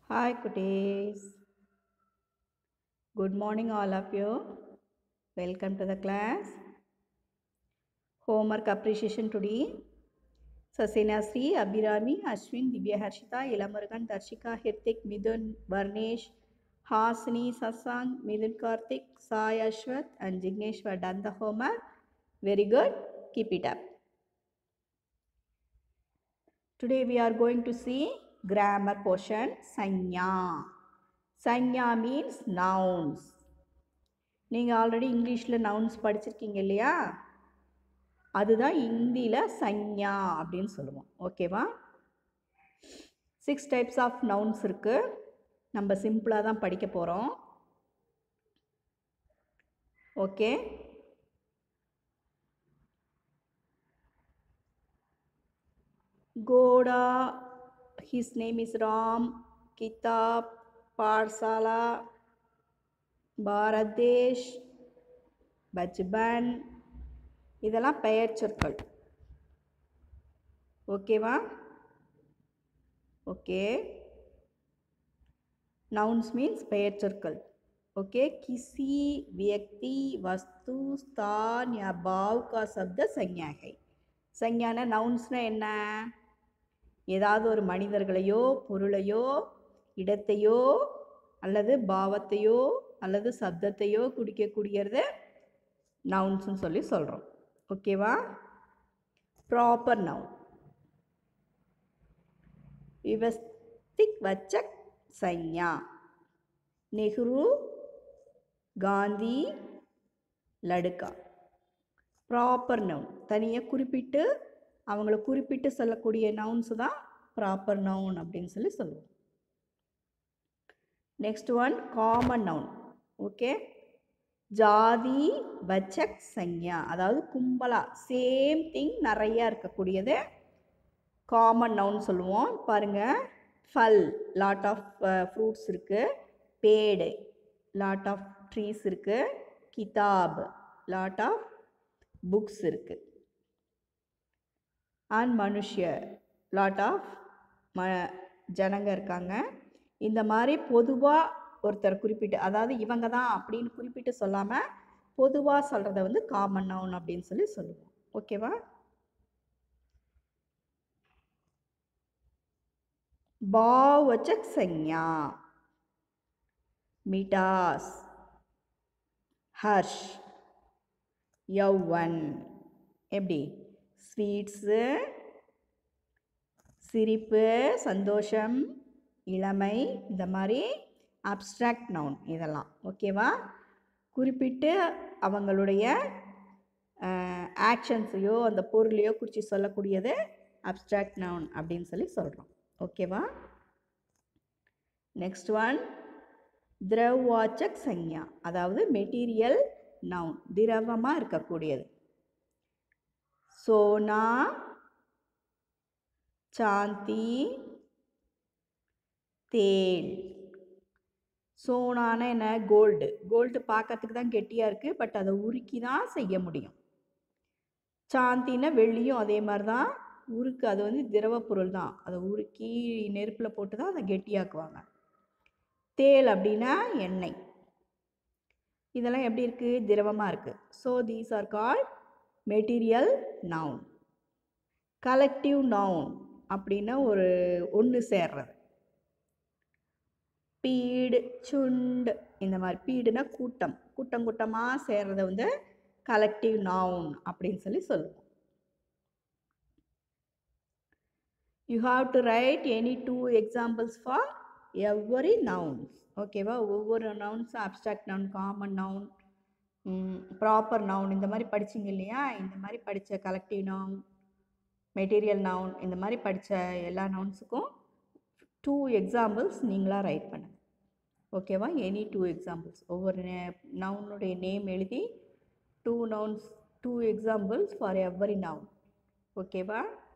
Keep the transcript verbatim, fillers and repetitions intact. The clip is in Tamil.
Hi, cuties. Good morning, all of you. Welcome to the class. Homework appreciation today. Sasena Sri, Abhirami, Ashwin, Divya Harshita, Ilamurugan, Darshika, Hirtik, Midun, Varnesh, Hasini, Sasang, Midun Karthik, Sai Ashwath, and Jignesh were done the homework. Very good. Keep it up. Today we are going to see grammar portion. Sanya. Sanya means nouns. நீங்கள் ஆல்ரெடி இங்கிலீஷில் நவுன்ஸ் படிச்சிருக்கீங்க இல்லையா, அதுதான் இந்தியில் சஞ்ஞா அப்படின்னு சொல்லுவோம். ஓகேவா? சிக்ஸ் டைப்ஸ் ஆஃப் நவுன்ஸ் இருக்குது. நம்ம சிம்பிளாக தான் படிக்க போகிறோம். Okay, Kota, his name is Ram, கிதாப், பாட்சாலா, பாரத் தேஷ், பச்பன், இதெல்லாம் பெயர் சொற்கள். ஓகேவா? ஓகே, நவுன்ஸ் மீன்ஸ் பெயர் சொற்கள். ओके, किसी व्यक्ति वस्तु स्थान या भाव का शब्द संज्ञा है. संज्ञाना நவுன்ஸ்னா என்ன? ஏதாவது ஒரு மனிதர்களையோ பொருளையோ இடத்தையோ அல்லது பாவத்தையோ அல்லது சப்தத்தையோ குறிக்கக்கூடியது நவுன்ஸ்னு சொல்லி சொல்கிறோம். ஓகேவா? ப்ராப்பர் நவுன் व्यवस्थित वाचक संज्ञा. नेहरू, காந்தி, லடுக்கா. ப்ராப்பர் நவுன் தனியாக குறிப்பிட்டு அவங்கள குறிப்பிட்டு சொல்லக்கூடிய நவுன்ஸ் தான் ப்ராப்பர் நவுன் அப்படின்னு சொல்லி சொல்லுவோம். Next one common noun. Okay, ஜாதி வச்சக் சஞ்ஞா, அதாவது கும்பலா சேம் திங் நிறையா இருக்கக்கூடியது காமன் நவுன் சொல்லுவோம். பாருங்கள், ஃபல் லாட் ஆஃப் ஃப்ரூட்ஸ் இருக்குது, பேடு லாட் ஆஃப் ட்ரீஸ் இருக்குது, கிதாப் லாட் ஆஃப் புக்ஸ் இருக்குது, அண்ட் மனுஷ்ய லாட் ஆஃப் ம ஜனங்க இருக்காங்க. இந்த மாதிரி பொதுவாக ஒருத்தர் குறிப்பிட்டு, அதாவது இவங்க தான் அப்படின்னு குறிப்பிட்டு சொல்லாமல் பொதுவாக சொல்கிறத வந்து காமன் நவுன் அப்படின்னு சொல்லி சொல்லுவோம். ஓகேவா? भाववाचक संज्ञा. मिठास, हर्ष, यौवन, எப்படி ஸ்வீட்ஸு, சிரிப்பு, சந்தோஷம், இளமை, இந்த மாதிரி அப்ஸ்ட்ராக்ட் நவுன் இதெல்லாம். ஓகேவா? குறிப்பிட்டு அவங்களுடைய ஆக்ஷன்ஸையோ அந்த பொருளையோ குறித்து சொல்லக்கூடியது அப்ஸ்ட்ராக்ட் நவுன் அப்படின்னு சொல்லி சொல்கிறோம். ஓகேவா? நெக்ஸ்ட் ஒன் திரவாச்சக் சஞ்ஞா, அதாவது மெட்டீரியல் நவுன், திரவமாக இருக்கக்கூடியது. சோனா, சாந்தி, தேல். சோனானா என்ன? கோல்டு. கோல்டு பார்க்கறதுக்கு தான் கெட்டியாக இருக்குது, பட் அதை உருக்கி தான் செய்ய முடியும். சாந்தின்னா வெள்ளியும் அதே மாதிரி தான் உருக்கு, அது வந்து திரவ பொருள் தான், அதை உருக்கி நெருப்பில் போட்டு தான் அதை கெட்டியாக்குவாங்க. தேல் அப்படின்னா எண்ணெய். இதெல்லாம் எப்படி இருக்குது? திரவமாக இருக்குது. So these are called material noun. Collective noun அப்படின்னா ஒரு ஒன்று சேர்றது. பீடு, சுண்டு, இந்த மாதிரி. பீடுனா கூட்டம், கூட்டம் கூட்டமாக சேர்றதை வந்து கலெக்டிவ் நவுன் அப்படின்னு சொல்லி சொல்லுவோம். You have to write any two examples for every nouns. ஓகேவா? ஒவ்வொரு nouns abstract noun, common noun, proper noun இந்த மாதிரி படிச்சிங்க இல்லையா? இந்த மாதிரி படித்த கலெக்டிவ் நவுன், மெட்டீரியல் நவுன், இந்த மாதிரி படித்த எல்லா நவுன்ஸுக்கும் டூ எக்ஸாம்பிள்ஸ் நீங்களாக ரைட் பண்ணுங்க. ஓகேவா? எனி டூ எக்ஸாம்பிள்ஸ், ஒவ்வொரு நவுனுடைய நேம் எழுதி two nouns, two examples for every noun. ஓகேவா?